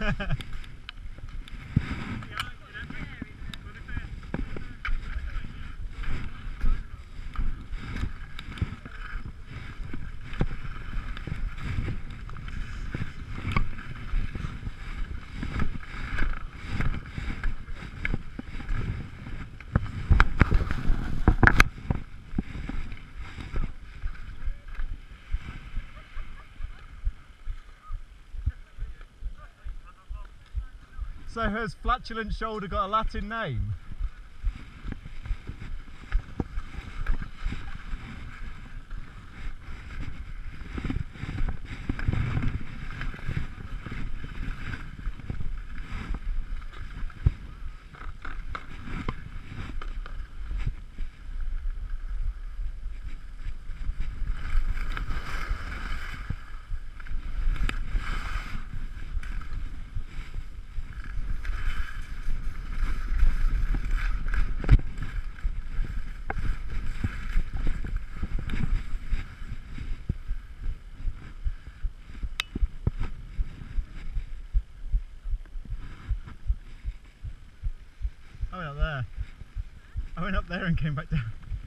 So has flatulent shoulder got a Latin name? I went up there. I went up there and came back down.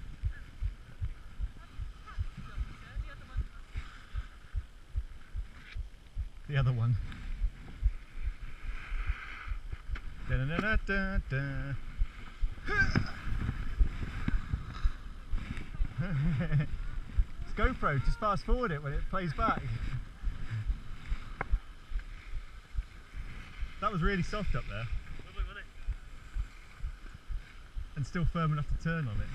The other one. Da -da -da -da -da. It's GoPro, just fast forward it when it plays back. That was really soft up there. And still firm enough to turn on it.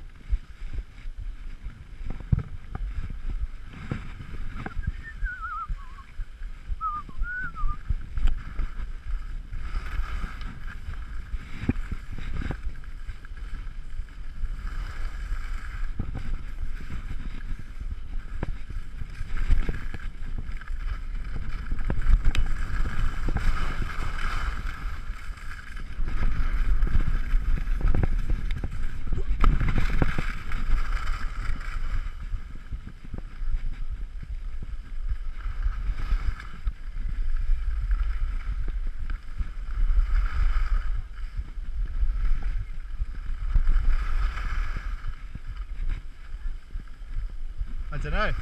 I don't know.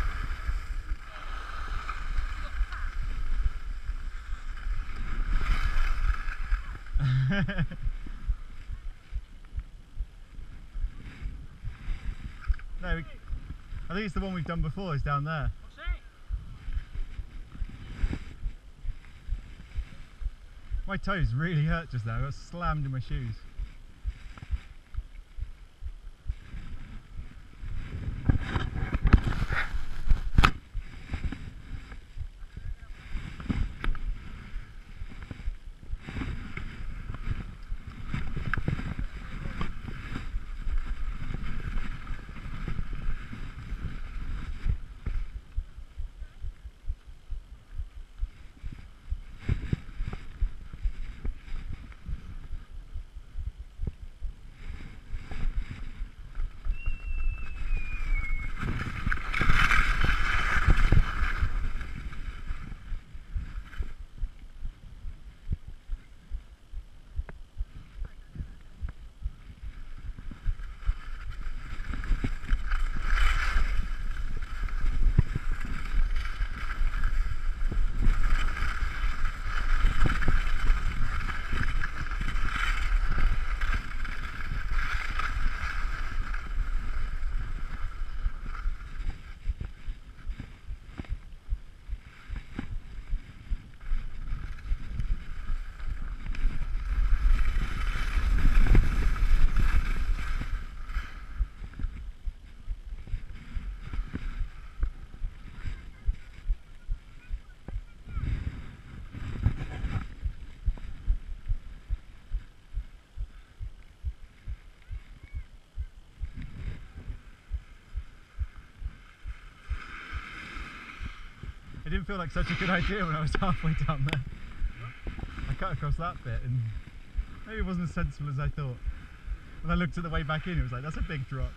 No, I think it's the one we've done before, it's down there. My toes really hurt just now, I got slammed in my shoes. It didn't feel like such a good idea when I was halfway down there. I cut across that bit and maybe it wasn't as sensible as I thought. When I looked at the way back in, it was like, that's a big drop.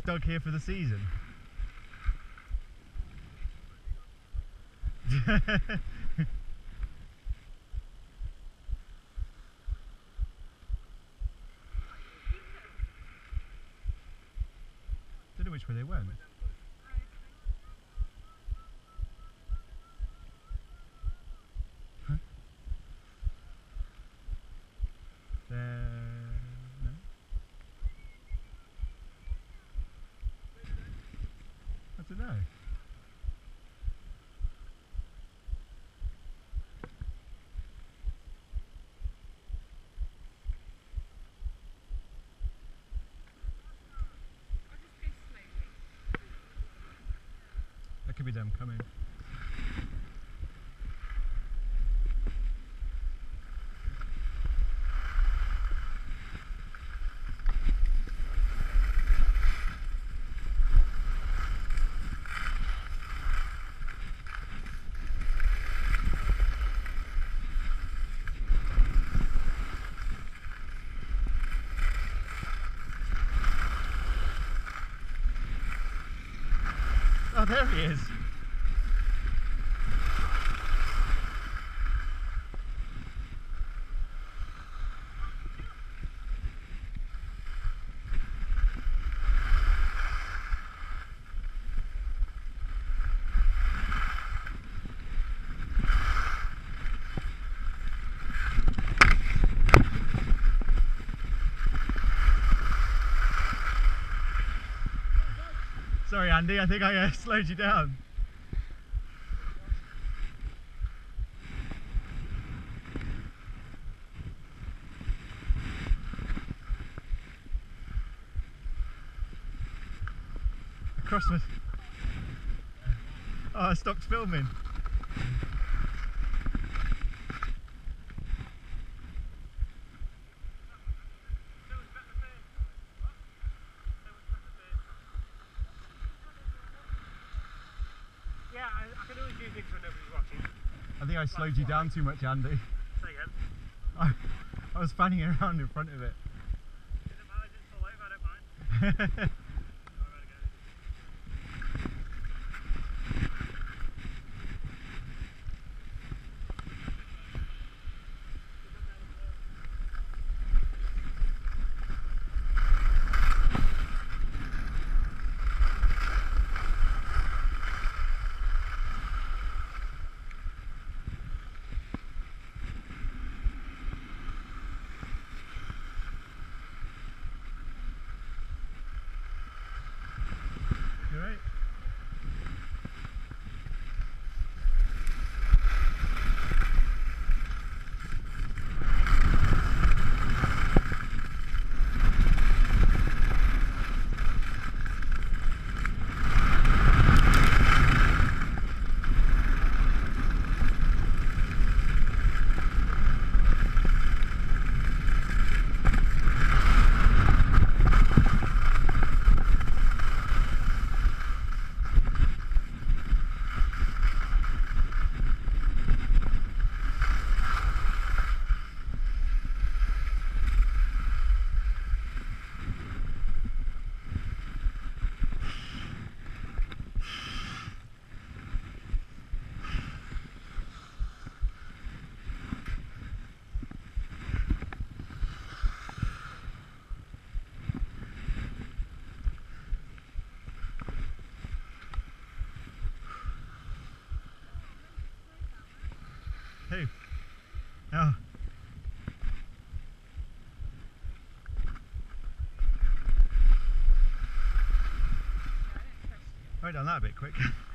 stuck here for the season? Don't know which way they went. Huh? No? I don't know. That could be them coming. Oh, there he is. Sorry, Andy, I think I slowed you down. Across the... Oh, I stopped filming. Yeah, I can always do things when nobody's watching. I think I slowed you down too much, Andy. Say again. I was fanning around in front of it. Doesn't matter, just pull over, I don't mind. You're right. Who? Oh. Right down that a bit quick.